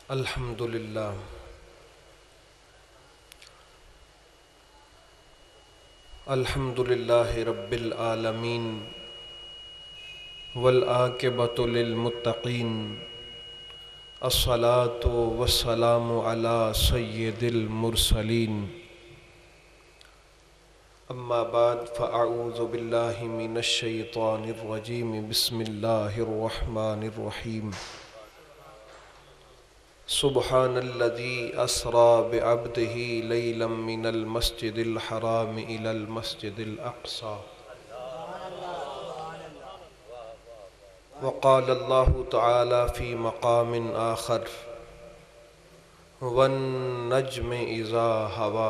الحمدللہ الحمدللہ رب العالمین والعاقبۃ للمتقین الصلاۃ والسلام علی سید المرسلین اما بعد فاعوذ باللہ من الشیطان الرجیم بسم اللہ الرحمن الرحیم سبحان الذی اسری بعبدہ لیلا من المسجد الحرام الی المسجد الاقصی وقال اللہ تعالی فی مقام آخر والنجم اذا ہوا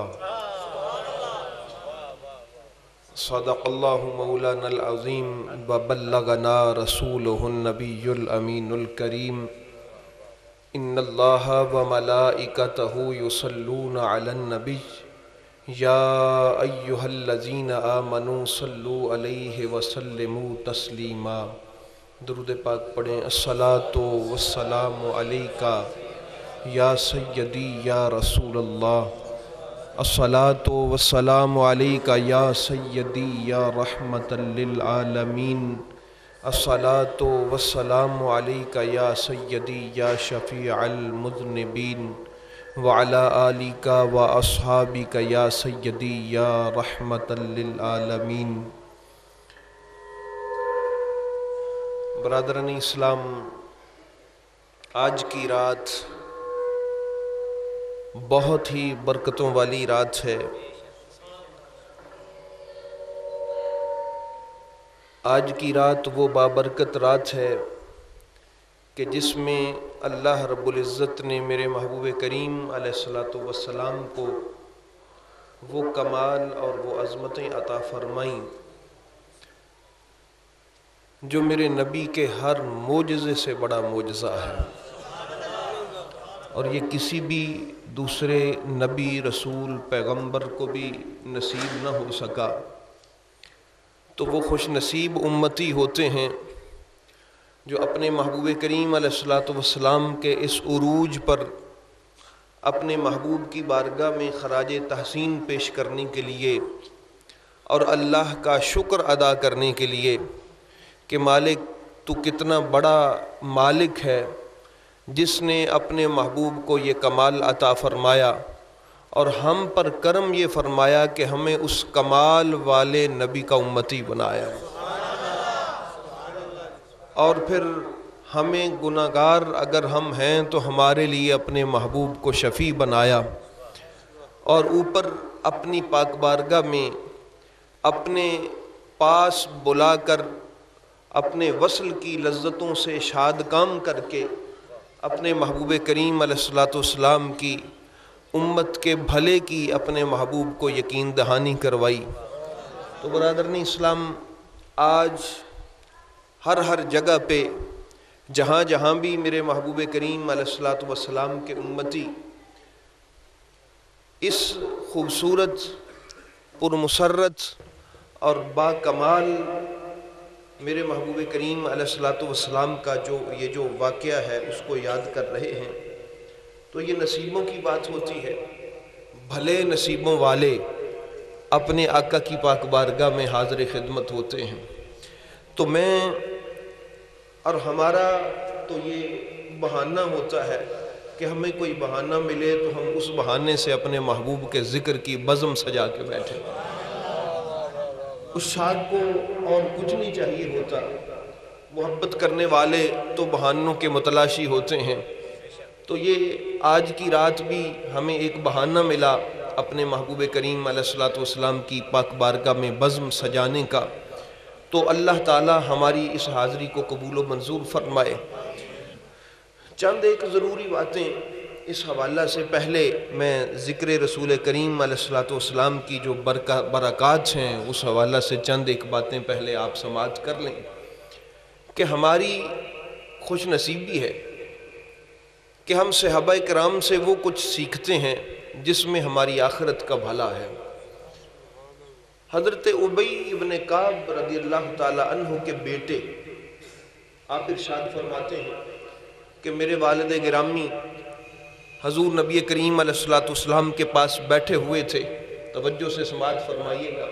صدق اللہ مولانا العظیم وبلغنا رسولہ النبی الامین الکریم ان اللہ وملائکتہ یصلون علی النبی یا ایہا الذین آمنوا صلوا علیہ وسلموا تسلیما۔ درود پاک پڑھیں۔ الصلاۃ والسلام علیکہ یا سیدی یا رسول اللہ، الصلاۃ والسلام علیکہ یا سیدی یا رحمۃ للعالمین، الصلاۃ والسلام علیکہ یا سیدی یا شفیع المذنبین وعلی آلکہ واصحابکہ یا سیدی یا رحمۃ للعالمین۔ برادران اسلام، آج کی رات بہت ہی برکتوں والی رات ہے۔ آج کی رات وہ بابرکت رات ہے کہ جس میں اللہ رب العزت نے میرے محبوب کریم علیہ الصلوۃ والسلام کو وہ کمال اور وہ عظمتیں عطا فرمائیں جو میرے نبی کے ہر معجزے سے بڑا معجزہ ہے، اور یہ کسی بھی دوسرے نبی رسول پیغمبر کو بھی نصیب نہ ہو سکا۔ تو وہ خوش نصیب امتی ہوتے ہیں جو اپنے محبوب کریم علیہ الصلوۃ والسلام کے اس عروج پر اپنے محبوب کی بارگاہ میں خراج تحسین پیش کرنے کے لیے اور اللہ کا شکر ادا کرنے کے لیے کہ مالک تو کتنا بڑا مالک ہے جس نے اپنے محبوب کو یہ کمال عطا فرمایا اور ہم پر کرم یہ فرمایا کہ ہمیں اس کمال والے نبی کا امتی بنایا، اور پھر ہمیں گناہگار اگر ہم ہیں تو ہمارے لیے اپنے محبوب کو شفیع بنایا، اور اوپر اپنی پاک بارگاہ میں اپنے پاس بلا کر اپنے وصل کی لذتوں سے شاد کام کر کے اپنے محبوب کریم علیہ الصلوۃ والسلام کی امت کے بھلے کی اپنے محبوب کو یقین دہانی کروائی۔ تو برادران اسلام، آج ہر جگہ پہ جہاں جہاں بھی میرے محبوب کریم علیہ الصلوۃ والسلام کے امتی اس خوبصورت پرمسرت اور با کمال میرے محبوب کریم علیہ الصلوۃ والسلام کا جو واقعہ ہے اس کو یاد کر رہے ہیں، تو یہ نصیبوں کی بات ہوتی ہے۔ بھلے نصیبوں والے اپنے آقا کی پاک بارگاہ میں حاضر خدمت ہوتے ہیں۔ تو میں اور ہمارا تو یہ بہانہ ہوتا ہے کہ ہمیں کوئی بہانہ ملے تو ہم اس بہانے سے اپنے محبوب کے ذکر کی بزم سجا کے بیٹھیں۔ اس شاد کو اور کچھ نہیں چاہیے ہوتا۔ محبت کرنے والے تو بہانوں کے متلاشی ہوتے ہیں۔ تو یہ آج کی رات بھی ہمیں ایک بہانہ ملا اپنے محبوب کریم علیہ الصلوۃ والسلام کی پاک بارگاہ میں بزم سجانے کا، تو اللہ تعالی ہماری اس حاضری کو قبول و منظور فرمائے۔ چند ایک ضروری باتیں اس حوالہ سے، پہلے میں ذکر رسول کریم علیہ الصلوۃ والسلام کی جو برکات ہیں اس حوالہ سے چند ایک باتیں پہلے آپ سماعت کر لیں کہ ہماری خوش نصیبی ہے کہ ہم صحابہ کرام سے وہ کچھ سیکھتے ہیں جس میں ہماری آخرت کا بھلا ہے۔ حضرت ابی بن کعب رضی اللہ تعالی عنہ کے بیٹے آپ ارشاد فرماتے ہیں کہ میرے والد گرامی حضور نبی کریم علیہ الصلوۃ والسلام کے پاس بیٹھے ہوئے تھے. توجہ سے سماعت فرمائیے گا.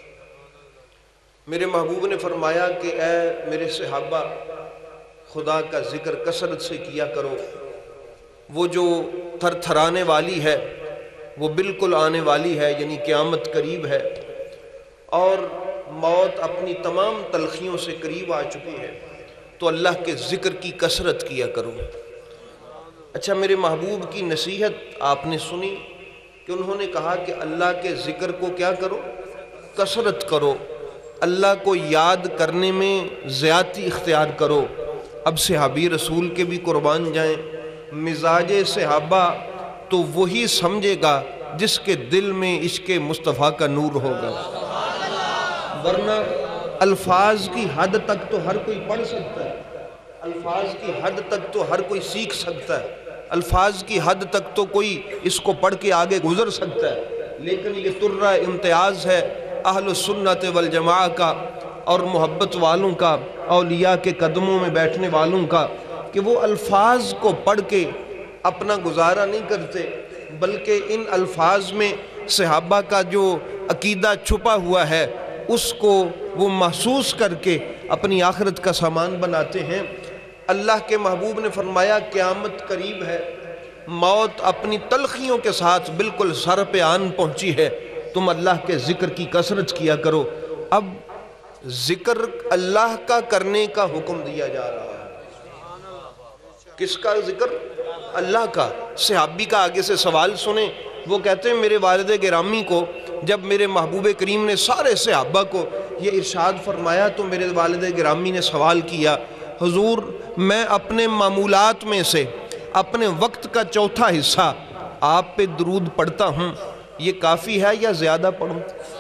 میرے محبوب نے فرمایا کہ اے میرے صحابہ، خدا کا ذکر کثرت سے کیا کرو. وہ جو تھر تھرانے والی ہے وہ بالکل آنے والی ہے، یعنی قیامت قریب ہے اور موت اپنی تمام تلخیوں سے قریب آ چکی ہے، تو اللہ کے ذکر کی کثرت کیا کرو. اچھا، میرے محبوب کی نصیحت آپ نے سنی کہ انہوں نے کہا کہ اللہ کے ذکر کو کیا کرو؟ کثرت کرو. اللہ کو یاد کرنے میں زیادتی اختیار کرو. اب صحابی رسول کے بھی قربان جائیں، مزاج صحابہ تو وہی سمجھے گا جس کے دل میں عشق مصطفیٰ کا نور ہوگا، ورنہ الفاظ کی حد تک تو ہر کوئی پڑھ سکتا ہے، الفاظ کی حد تک تو ہر کوئی سیکھ سکتا ہے، الفاظ کی حد تک تو کوئی اس کو پڑھ کے آگے گزر سکتا ہے، لیکن یہ ترہ امتیاز ہے اہل السنت والجماعہ کا اور محبت والوں کا، اولیاء کے قدموں میں بیٹھنے والوں کا، کہ وہ الفاظ کو پڑھ کے اپنا گزارا نہیں کرتے، بلکہ ان الفاظ میں صحابہ کا جو عقیدہ چھپا ہوا ہے اس کو وہ محسوس کر کے اپنی آخرت کا سامان بناتے ہیں. اللہ کے محبوب نے فرمایا قیامت قریب ہے، موت اپنی تلخیوں کے ساتھ بالکل سر پہ آن پہنچی ہے، تم اللہ کے ذکر کی کثرت کیا کرو. اب ذکر اللہ کا کرنے کا حکم دیا جا رہا ہے. کس کا ذکر؟ اللہ کا. صحابی کا آگے سے سوال سنیں. وہ کہتے ہیں میرے والد گرامی کو جب میرے محبوب کریم نے سارے صحابہ کو یہ ارشاد فرمایا تو میرے والد گرامی نے سوال کیا، حضور میں اپنے معمولات میں سے اپنے وقت کا چوتھا حصہ آپ پہ درود پڑھتا ہوں، یہ کافی ہے یا زیادہ پڑھوں؟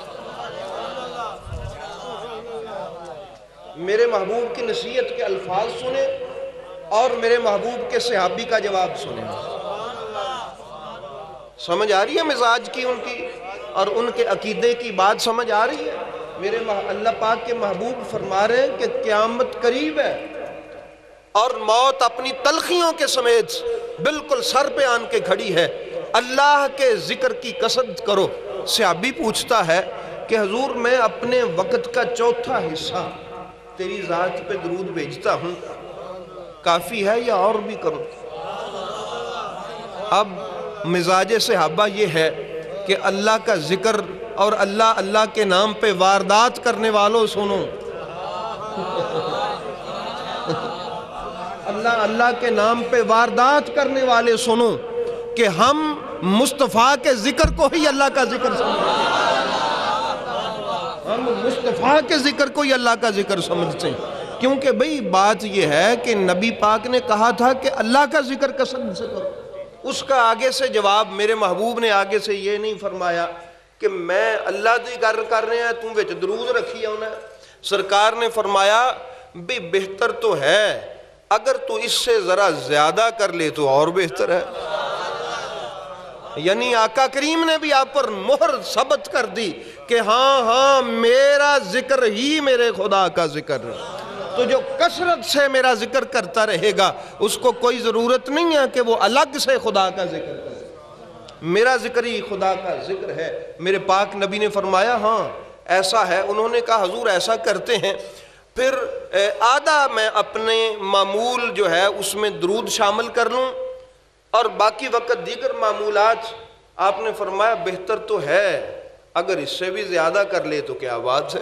میرے محبوب کی نصیحت کے الفاظ سنیں اور میرے محبوب کے صحابی کا جواب سنیں. سمجھ آ رہی ہے مزاج کی ان کی اور ان کے عقیدے کی بات سمجھ آ رہی ہے؟ میرے اللہ پاک کے محبوب فرما رہے ہیں کہ قیامت قریب ہے اور موت اپنی تلخیوں کے سمیت بالکل سر پہ آن کے کھڑی ہے، اللہ کے ذکر کی کثرت کرو. صحابی پوچھتا ہے کہ حضور میں اپنے وقت کا چوتھا حصہ تیری ذات پہ درود بھیجتا ہوں، کافی ہے یا اور بھی کروں؟ اب مزاج صحابہ یہ ہے کہ اللہ کا ذکر اور اللہ اللہ کے نام پہ واردات کرنے والوں سنو، اللہ اللہ کے نام پہ واردات کرنے والے سنو کہ ہم مصطفیٰ کے ذکر کو ہی اللہ کا ذکر سمجھتے ہیں، ہم مصطفیٰ کے ذکر کو ہی اللہ کا ذکر سمجھتے ہیں. کیونکہ بھئی بات یہ ہے کہ نبی پاک نے کہا تھا کہ اللہ کا ذکر کثرت سے کرو. اس کا آگے سے جواب میرے محبوب نے آگے سے یہ نہیں فرمایا کہ میں اللہ دی گر کر رہے ہیں تم وچ درود رکھی ہونا ہے. سرکار نے فرمایا بھی بہتر تو ہے، اگر تو اس سے ذرا زیادہ کر لے تو اور بہتر ہے. یعنی آقا کریم نے بھی آپ پر مہر ثبت کر دی کہ ہاں میرا ذکر ہی میرے خدا کا ذکر ہے. تو جو کثرت سے میرا ذکر کرتا رہے گا اس کو کوئی ضرورت نہیں ہے کہ وہ الگ سے خدا کا ذکر کرے. میرا ذکر ہی خدا کا ذکر ہے. میرے پاک نبی نے فرمایا ہاں ایسا ہے. انہوں نے کہا حضور ایسا کرتے ہیں پھر آدھا میں اپنے معمول جو ہے اس میں درود شامل کر لوں اور باقی وقت دیگر معمولات. آپ نے فرمایا بہتر تو ہے، اگر اس سے بھی زیادہ کر لے تو کیا بات ہے.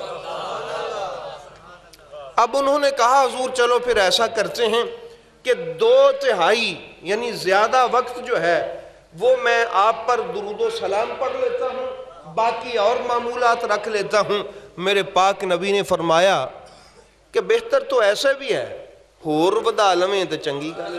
اب انہوں نے کہا حضور چلو پھر ایسا کرتے ہیں کہ 2/3 یعنی زیادہ وقت جو ہے وہ میں آپ پر درود و سلام پڑھ لیتا ہوں، باقی اور معمولات رکھ لیتا ہوں. میرے پاک نبی نے فرمایا کہ بہتر تو ایسے بھی ہے، ہور ودا لمیں تو چنگی گل.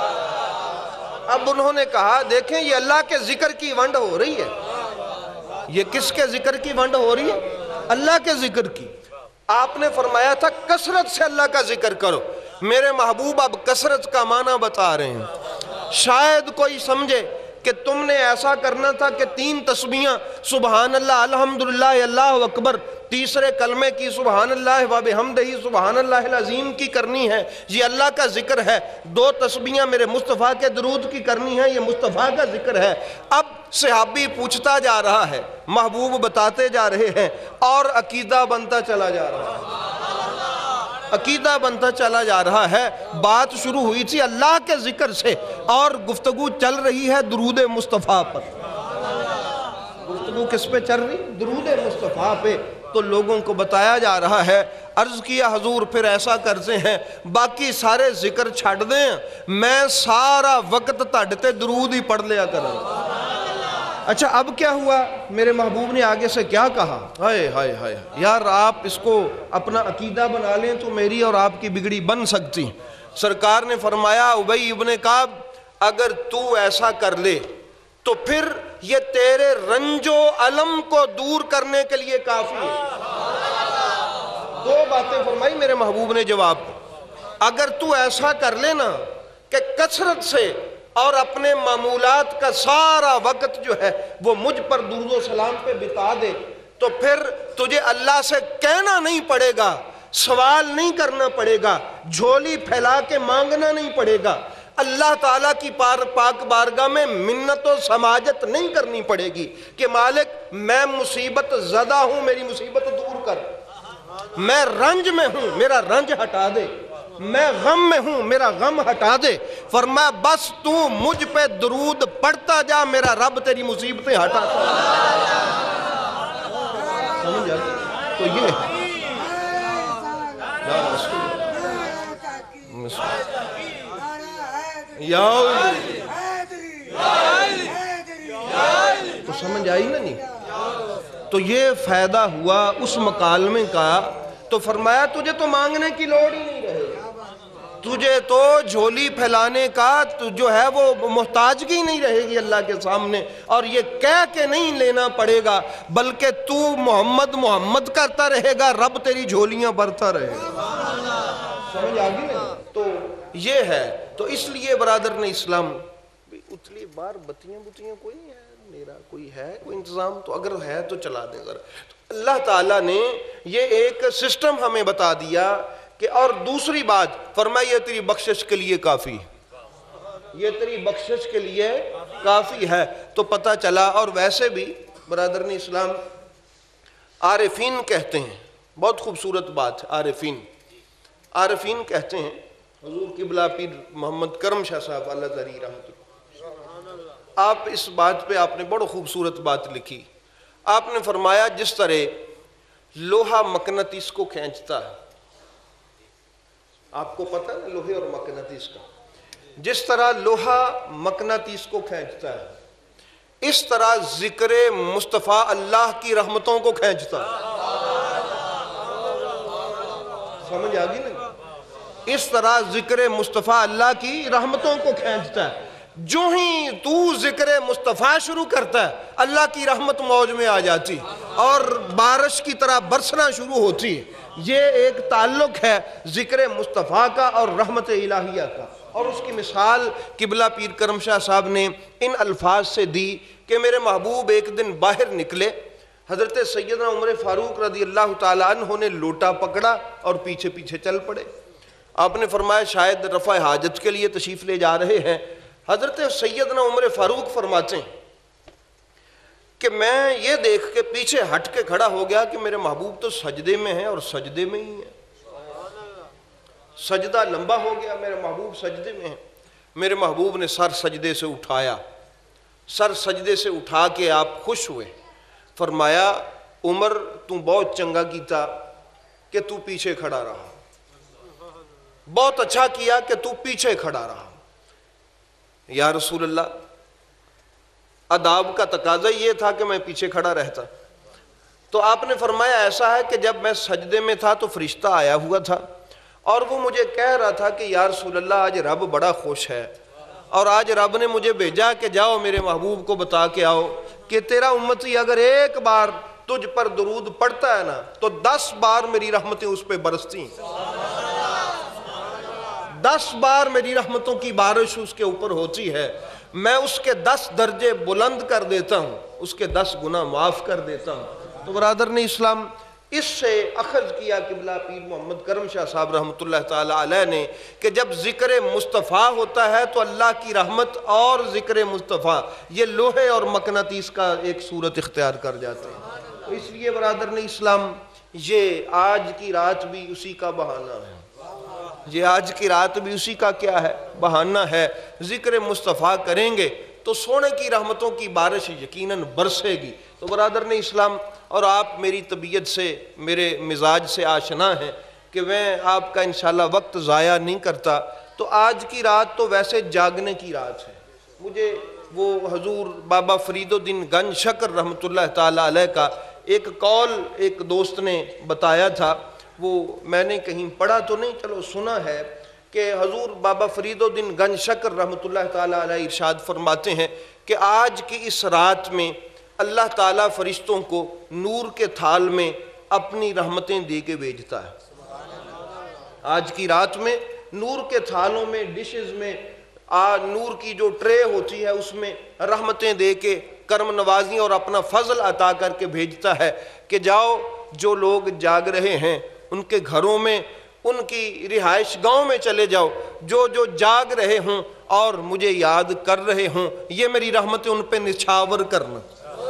اب انہوں نے کہا دیکھیں یہ اللہ کے ذکر کی ونڈ ہو رہی ہے. یہ کس کے ذکر کی ونڈ ہو رہی ہے؟ اللہ کے ذکر کی. آپ نے فرمایا تھا کثرت سے اللہ کا ذکر کرو. میرے محبوب اب کثرت کا معنی بتا رہے ہیں. شاید کوئی سمجھے کہ تم نے ایسا کرنا تھا کہ 3 تسبیحاں سبحان اللہ الحمدللہ اللہ اکبر تیسرے کلمے کی سبحان اللہ و بحمدہ سبحان اللہ العظیم کی کرنی ہے، یہ اللہ کا ذکر ہے۔ 2 تسبیحاں میرے مصطفیٰ کے درود کی کرنی ہے، یہ مصطفیٰ کا ذکر ہے۔ اب صحابی پوچھتا جا رہا ہے، محبوب بتاتے جا رہے ہیں، اور عقیدہ بنتا چلا جا رہا ہے، عقیدہ بنتا چلا جا رہا ہے۔ بات شروع ہوئی تھی اللہ کے ذکر سے، اور گفتگو چل رہی ہے درود مصطفیٰ پر۔ گفتگو کس پہ چل رہی؟ درود مصطفیٰ پہ۔ تو لوگوں کو بتایا جا رہا ہے، عرض کیا حضور پھر ایسا کرتے ہیں باقی سارے ذکر چھڑ دیں، میں سارا وقت تاڑتے درود ہی پڑھ لیا کروں۔ اچھا اب کیا ہوا؟ میرے محبوب نے آگے سے کیا کہا؟ ہائے ہائے ہائے یار، آپ اس کو اپنا عقیدہ بنا لیں تو میری اور آپ کی بگڑی بن سکتی۔ سرکار نے فرمایا ابی ابن کعب، اگر تو ایسا کر لے تو پھر یہ تیرے رنج و علم کو دور کرنے کے لیے کافی ہے۔ 2 باتیں فرمائی میرے محبوب نے جواب۔ اگر تو ایسا کر لے نا کہ کثرت سے اور اپنے معمولات کا سارا وقت جو ہے وہ مجھ پر درود و سلام پہ بتا دے، تو پھر تجھے اللہ سے کہنا نہیں پڑے گا، سوال نہیں کرنا پڑے گا، جھولی پھیلا کے مانگنا نہیں پڑے گا، اللہ تعالیٰ کی پاک بارگاہ میں منت و سماجت نہیں کرنی پڑے گی کہ مالک میں مصیبت زدہ ہوں، میری مصیبت دور کر، میں رنج میں ہوں، میرا رنج ہٹا دے، میں غم میں ہوں، میرا غم ہٹا دے۔ فرمایا بس تو مجھ پہ درود پڑھتا جا، میرا رب تیری مصیبتیں ہٹاتا ہے۔ سمجھ آتی؟ تو یہ ہے یا رسول تو سمجھ آئی نا؟ نہیں تو یہ فائدہ ہوا اس مکالمے کا۔ تو فرمایا تجھے تو مانگنے کی لوڑ ہی نہیں رہے، تجھے تو جھولی پھیلانے کا جو ہے وہ محتاجگی نہیں رہے گی اللہ کے سامنے، اور یہ کہہ کے نہیں لینا پڑے گا، بلکہ تو محمد محمد کرتا رہے گا، رب تیری جھولیاں بھرتا رہے گا۔ سمجھ آگی نا؟ تو یہ ہے۔ تو اس لیے برادران اسلام، اتلی بار بتیاں کوئی ہے میرا، کوئی ہے کوئی انتظام؟ تو اگر ہے تو چلا دے ذرا۔ اللہ تعالیٰ نے یہ ایک سسٹم ہمیں بتا دیا کہ، اور دوسری بات فرمائی یہ تیری بخشش کے لیے کافی، یہ تیری بخشش کے لیے کافی ہے۔ تو پتہ چلا۔ اور ویسے بھی برادران اسلام، عارفین کہتے ہیں، بہت خوبصورت بات ہے، عارفین کہتے ہیں، حضور قبلہ پیر محمد کرم شاہ صاحب اللہ تعالی رحمت اللہ، آپ اس بات پہ آپ نے بڑا خوبصورت بات لکھی۔ آپ نے فرمایا جس طرح لوہا مقناطیس کو کھینچتا ہے، آپ کو پتہ ہے لوہے اور مقناطیس کا، جس طرح لوہا مقناطیس کو کھینچتا ہے، اس طرح ذکر مصطفیٰ اللہ کی رحمتوں کو کھینچتا ہے۔ سمجھ آگی نا؟ اس طرح ذکر مصطفیٰ اللہ کی رحمتوں کو کھینچتا ہے۔ جو ہی تو ذکر مصطفیٰ شروع کرتا ہے، اللہ کی رحمت موج میں آ جاتی اور بارش کی طرح برسنا شروع ہوتی ہے۔ یہ ایک تعلق ہے ذکر مصطفیٰ کا اور رحمت الہیہ کا۔ اور اس کی مثال قبلہ پیر کرم شاہ صاحب نے ان الفاظ سے دی کہ میرے محبوب ایک دن باہر نکلے، حضرت سیدنا عمر فاروق رضی اللہ تعالیٰ عنہ نے لوٹا پکڑا اور پیچھے پیچھے چل پڑے۔ آپ نے فرمایا شاید رفع حاجت کے لیے تشریف لے جا رہے ہیں۔ حضرت سیدنا عمر فاروق فرماتے ہیں کہ میں یہ دیکھ کے پیچھے ہٹ کے کھڑا ہو گیا کہ میرے محبوب تو سجدے میں ہیں اور سجدے میں ہی ہیں، سجدہ لمبا ہو گیا، میرے محبوب سجدے میں ہیں۔ میرے محبوب نے سر سجدے سے اٹھایا، سر سجدے سے اٹھا کے آپ خوش ہوئے، فرمایا عمر تو بہت چنگا کیتا کہ تو پیچھے کھڑا رہا، بہت اچھا کیا کہ تو پیچھے کھڑا رہا۔ یا رسول اللہ، آداب کا تقاضا یہ تھا کہ میں پیچھے کھڑا رہتا۔ تو آپ نے فرمایا ایسا ہے کہ جب میں سجدے میں تھا تو فرشتہ آیا ہوا تھا اور وہ مجھے کہہ رہا تھا کہ یا رسول اللہ آج رب بڑا خوش ہے، اور آج رب نے مجھے بھیجا کہ جاؤ میرے محبوب کو بتا کے آؤ کہ تیرا امتی اگر ایک بار تجھ پر درود پڑھتا ہے نا تو 10 بار میری رحمتیں اس پہ برستی ہیں، 10 بار میری رحمتوں کی بارش اس کے اوپر ہوتی ہے، میں اس کے 10 درجے بلند کر دیتا ہوں، اس کے 10 گناہ معاف کر دیتا ہوں۔ تو برادران اسلام، اس سے اخذ کیا قبلہ پیر محمد کرم شاہ صاحب رحمۃ اللہ تعالی علیہ نے کہ جب ذکر مصطفیٰ ہوتا ہے تو اللہ کی رحمت اور ذکر مصطفیٰ یہ لوہے اور مقناطیس کا ایک صورت اختیار کر جاتے ہیں. تو اس لیے برادران اسلام یہ آج کی رات بھی اسی کا بہانہ ہے. یہ آج کی رات بھی اسی کا کیا ہے؟ بہانہ ہے. ذکر مصطفیٰ کریں گے تو سونے کی رحمتوں کی بارش یقیناً برسے گی. تو برادران اسلام اور آپ میری طبیعت سے میرے مزاج سے آشنا ہیں کہ میں آپ کا انشاءاللہ وقت ضائع نہیں کرتا. تو آج کی رات تو ویسے جاگنے کی رات ہے. مجھے وہ حضور بابا فرید الدین گنج شکر رحمۃ اللہ تعالی علیہ کا ایک قول ایک دوست نے بتایا تھا. وہ میں نے کہیں پڑھا تو نہیں، چلو سنا ہے کہ حضور بابا فرید الدین گنج شکر رحمۃ اللہ تعالی علیہ ارشاد فرماتے ہیں کہ آج کی اس رات میں اللہ تعالیٰ فرشتوں کو نور کے تھال میں اپنی رحمتیں دے کے بھیجتا ہے. آج کی رات میں نور کے تھالوں میں ڈشز میں نور کی جو ٹرے ہوتی ہے اس میں رحمتیں دے کے کرم نوازی اور اپنا فضل عطا کر کے بھیجتا ہے کہ جاؤ جو لوگ جاگ رہے ہیں ان کے گھروں میں ان کی رہائش گاہوں میں چلے جاؤ، جو جاگ رہے ہوں اور مجھے یاد کر رہے ہوں یہ میری رحمتیں ان پہ نچھاور کرنا.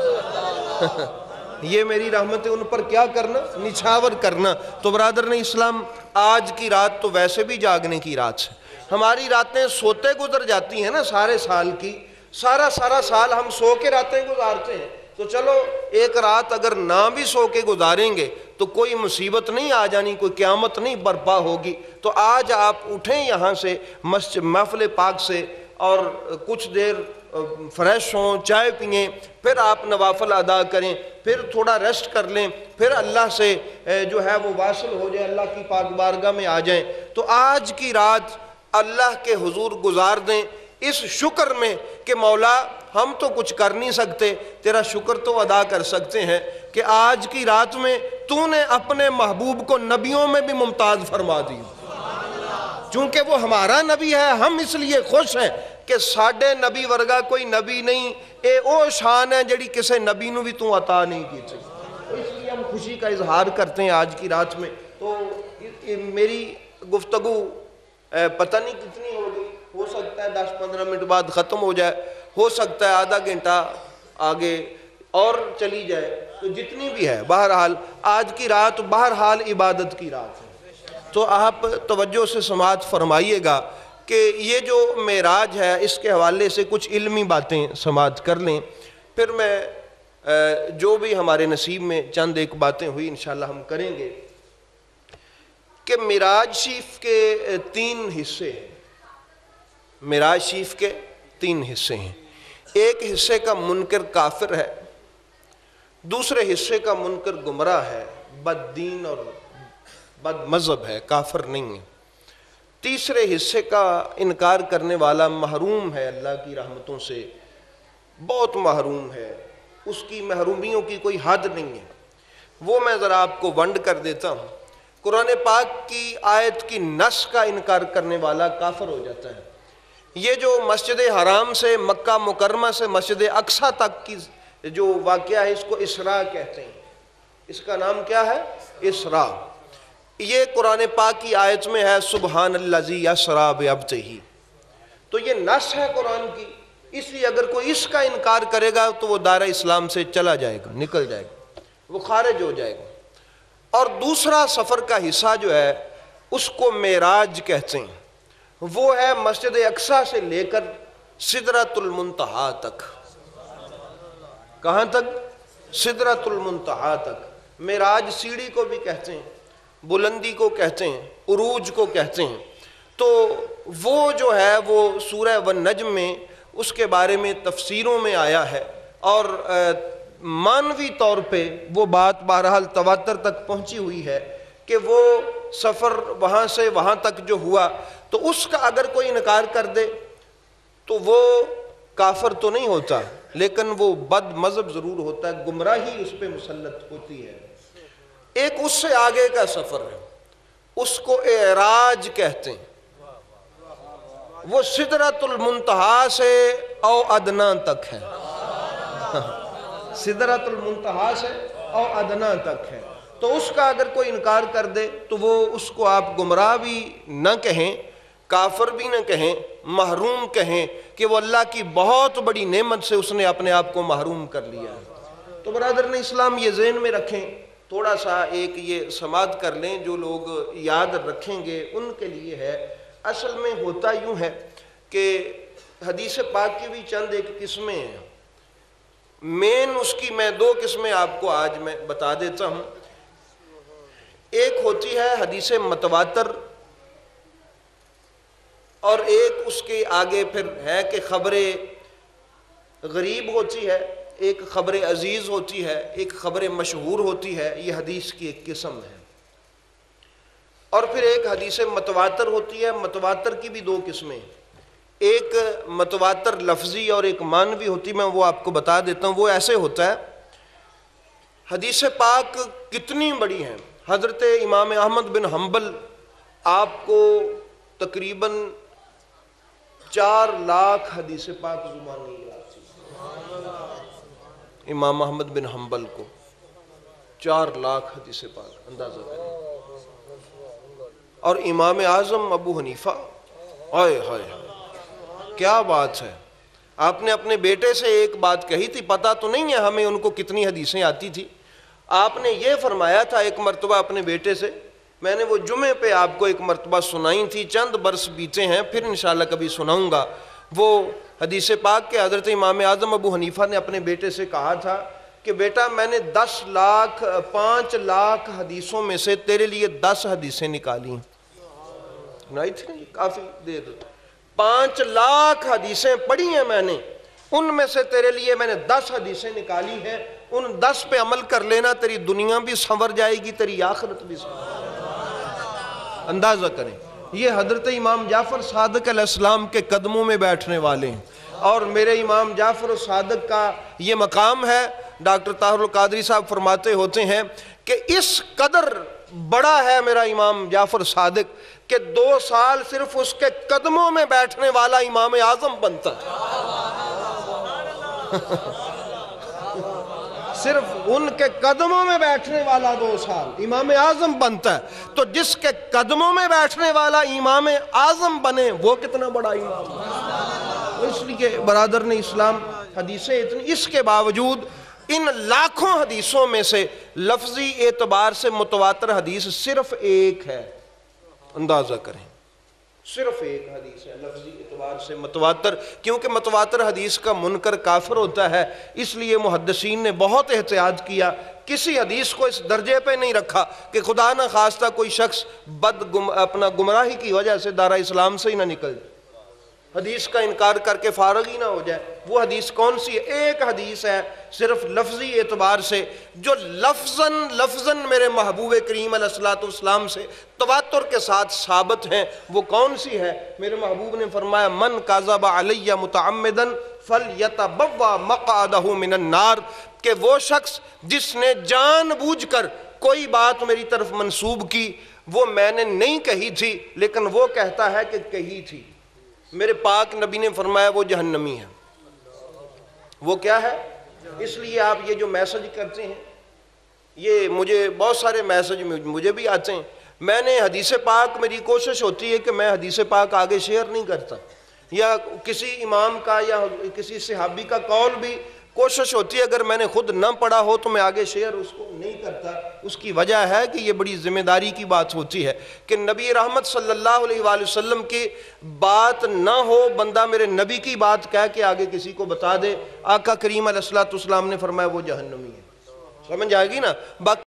یہ میری رحمتیں ان پر کیا کرنا؟ نچھاور کرنا. تو برادران اسلام آج کی رات تو ویسے بھی جاگنے کی رات ہے. ہماری راتیں سوتے گزر جاتی ہیں نا سارے سال کی، سارا سال ہم سو کے راتیں گزارتے ہیں. تو چلو ایک رات اگر نہ بھی سو کے گزاریں گے تو کوئی مصیبت نہیں آ جانی، کوئی قیامت نہیں برپا ہوگی. تو آج آپ اٹھیں یہاں سے مسجد محفل پاک سے اور کچھ دیر فریش ہوں، چائے پئیں، پھر آپ نوافل ادا کریں، پھر تھوڑا ریسٹ کر لیں، پھر اللہ سے جو ہے وہ واصل ہو جائیں، اللہ کی پاک بارگاہ میں آ جائیں. تو آج کی رات اللہ کے حضور گزار دیں اس شکر میں کہ مولا ہم تو کچھ کر نہیں سکتے، تیرا شکر تو ادا کر سکتے ہیں کہ آج کی رات میں تو نے اپنے محبوب کو نبیوں میں بھی ممتاز فرما دی. چونکہ وہ ہمارا نبی ہے ہم اس لیے خوش ہیں کہ ساڈے نبی ورگا کوئی نبی نہیں، اے او شان ہے جڑی کسے نبی نو بھی تو عطا نہیں کی تھی. اس لیے ہم خوشی کا اظہار کرتے ہیں آج کی رات میں. تو میری گفتگو پتہ نہیں کتنی ہوگی، ہو سکتا ہے 10-15 منٹ بعد ختم ہو جائے، ہو سکتا ہے آدھا گھنٹہ آگے اور چلی جائے. تو جتنی بھی ہے بہرحال آج کی رات بہرحال عبادت کی رات ہے. تو آپ توجہ سے سماعت فرمائیے گا کہ یہ جو معراج ہے اس کے حوالے سے کچھ علمی باتیں سماعت کر لیں، پھر میں جو بھی ہمارے نصیب میں چند ایک باتیں ہوئی انشاءاللہ ہم کریں گے. کہ معراج شریف کے 3 حصے ہیں. معراج شریف کے 3 حصے ہیں. ایک حصے کا منکر کافر ہے، دوسرے حصے کا منکر گمراہ ہے، بد دین اور بد مذہب ہے، کافر نہیں ہے. تیسرے حصے کا انکار کرنے والا محروم ہے اللہ کی رحمتوں سے، بہت محروم ہے، اس کی محرومیوں کی کوئی حد نہیں ہے. وہ میں ذرا آپ کو ونڈ کر دیتا ہوں. قرآن پاک کی آیت کی نص کا انکار کرنے والا کافر ہو جاتا ہے. یہ جو مسجد حرام سے مکہ مکرمہ سے مسجد اقصیٰ تک کی جو واقعہ ہے اس کو اسراء کہتے ہیں. اس کا نام کیا ہے؟ اسراء. یہ قرآن پاک کی آیت میں ہے سبحان الذی اسریٰ بعبدہ. تو یہ نص ہے قرآن کی، اس لیے اگر کوئی اس کا انکار کرے گا تو وہ دائرہ اسلام سے چلا جائے گا، نکل جائے گا، وہ خارج ہو جائے گا. اور دوسرا سفر کا حصہ جو ہے اس کو معراج کہتے ہیں. وہ ہے مسجد اقصیٰ سے لے کر سدرۃ المنتہا تک. کہاں تک؟ سدرۃ المنتہا تک. معراج سیڑھی کو بھی کہتے ہیں، بلندی کو کہتے ہیں، عروج کو کہتے ہیں. تو وہ جو ہے وہ سورہ والنجم میں اس کے بارے میں تفسیروں میں آیا ہے اور معنوی طور پہ وہ بات بہرحال تواتر تک پہنچی ہوئی ہے کہ وہ سفر وہاں سے وہاں تک جو ہوا تو اس کا اگر کوئی انکار کر دے تو وہ کافر تو نہیں ہوتا لیکن وہ بد مذہب ضرور ہوتا ہے، گمراہی اس پہ مسلط ہوتی ہے. ایک اس سے آگے کا سفر ہے، اس کو اعراج کہتے ہیں. وہ سدرۃ المنتہا سے او ادنا تک ہے. سدرۃ المنتہا سے او ادنا تک ہے. تو اس کا اگر کوئی انکار کر دے تو وہ اس کو آپ گمراہ بھی نہ کہیں، کافر بھی نہ کہیں، محروم کہیں کہ وہ اللہ کی بہت بڑی نعمت سے اس نے اپنے آپ کو محروم کر لیا ہے۔ تو برادران اسلام یہ ذہن میں رکھیں، تھوڑا سا ایک یہ سماعت کر لیں، جو لوگ یاد رکھیں گے ان کے لیے ہے۔ اصل میں ہوتا یوں ہے کہ حدیث پاک کی بھی چند ایک قسمیں ہیں، مین اس کی میں دو قسمیں آپ کو آج میں بتا دیتا ہوں۔ ایک ہوتی ہے حدیث متواتر، اور ایک اس کے آگے پھر ہے کہ خبر غریب ہوتی ہے، ایک خبر عزیز ہوتی ہے، ایک خبر مشہور ہوتی ہے۔ یہ حدیث کی ایک قسم ہے۔ اور پھر ایک حدیث متواتر ہوتی ہے۔ متواتر کی بھی دو قسمیں، ایک متواتر لفظی اور ایک معنوی ہوتی، میں وہ آپ کو بتا دیتا ہوں۔ وہ ایسے ہوتا ہے، حدیث پاک کتنی بڑی ہیں۔ حضرت امام احمد بن حنبل آپ کو تقریباً 4 لاکھ حدیث پاک زبانی یاد تھی۔ امام احمد بن حنبل کو 4 لاکھ حدیث پاک، اندازہ کریں۔ اور امام اعظم ابو حنیفہ، ہائے ہائے کیا بات ہے، آپ نے اپنے بیٹے سے ایک بات کہی تھی، پتہ تو نہیں ہے ہمیں ان کو کتنی حدیثیں آتی تھی۔ آپ نے یہ فرمایا تھا ایک مرتبہ اپنے بیٹے سے، میں نے وہ جمعے پہ آپ کو ایک مرتبہ سنائی تھی، چند برس بیتے ہیں، پھر انشاءاللہ کبھی سناؤں گا۔ وہ حدیث پاک کے حضرت امام اعظم ابو حنیفہ نے اپنے بیٹے سے کہا تھا کہ بیٹا میں نے 5 لاکھ حدیثوں میں سے تیرے لیے 10 حدیثیں نکالی ہیں۔ نہیں تھی کافی دیر، 5 لاکھ حدیثیں پڑھی ہیں میں نے، ان میں سے تیرے لیے میں نے 10 حدیثیں نکالی ہیں، ان 10 پہ عمل کر لینا، تیری دنیا بھی سنور جائے گی، تیری آخرت بھی سنور جائے گی۔ اندازہ کریں، یہ حضرت امام جعفر صادق علیہ السلام کے قدموں میں بیٹھنے والے ہیں، اور میرے امام جعفر صادق کا یہ مقام ہے۔ ڈاکٹر طاہر القادری صاحب فرماتے ہوتے ہیں کہ اس قدر بڑا ہے میرا امام جعفر صادق کہ 2 سال صرف اس کے قدموں میں بیٹھنے والا امام اعظم بنتا ہے۔ صرف ان کے قدموں میں بیٹھنے والا 2 سال امام اعظم بنتا ہے، تو جس کے قدموں میں بیٹھنے والا امام اعظم بنے وہ کتنا بڑا امام۔ اس لیے برادران اسلام حدیثیں اتنی، اس کے باوجود ان لاکھوں حدیثوں میں سے لفظی اعتبار سے متواتر حدیث صرف ایک ہے۔ اندازہ کریں، صرف ایک حدیث ہے لفظی اعتبار سے متواتر، کیونکہ متواتر حدیث کا منکر کافر ہوتا ہے، اس لیے محدثین نے بہت احتیاط کیا، کسی حدیث کو اس درجے پہ نہیں رکھا کہ خدا نہ خواستہ کوئی شخص اپنا گمراہی کی وجہ سے دارہ اسلام سے ہی نہ نکل جائے، حدیث کا انکار کر کے فارغ ہی نہ ہو جائے۔ وہ حدیث کون سی ہے؟ ایک حدیث ہے صرف لفظی اعتبار سے، جو لفظاً میرے محبوب کریم علیہ السلام سے تواتر کے ساتھ ثابت ہیں۔ وہ کون سی ہے؟ میرے محبوب نے فرمایا من کذب علی متعمدا فلیتبوأ مقعدہ من النار، کہ وہ شخص جس نے جان بوجھ کر کوئی بات میری طرف منسوب کی، وہ میں نے نہیں کہی تھی لیکن وہ کہتا ہے کہ کہی تھی، میرے پاک نبی نے فرمایا وہ جہنمی ہے۔ وہ کیا ہے؟ اس لیے آپ یہ جو میسج کرتے ہیں، یہ مجھے بہت سارے میسج مجھے بھی آتے ہیں، میں نے حدیث پاک، میری کوشش ہوتی ہے کہ میں حدیث پاک آگے شیئر نہیں کرتا، یا کسی امام کا یا کسی صحابی کا قول بھی کوشش ہوتی ہے اگر میں نے خود نہ پڑھا ہو تو میں آگے شیئر اس کو نہیں کرتا۔ اس کی وجہ ہے کہ یہ بڑی ذمہ داری کی بات ہوتی ہے کہ نبی رحمت صلی اللہ علیہ وآلہ وسلم کی بات نہ ہو، بندہ میرے نبی کی بات کہہ کے آگے کسی کو بتا دے، آقا کریم علیہ السلام نے فرمایا وہ جہنمی ہے، سمجھ آئے گی نا؟ باقی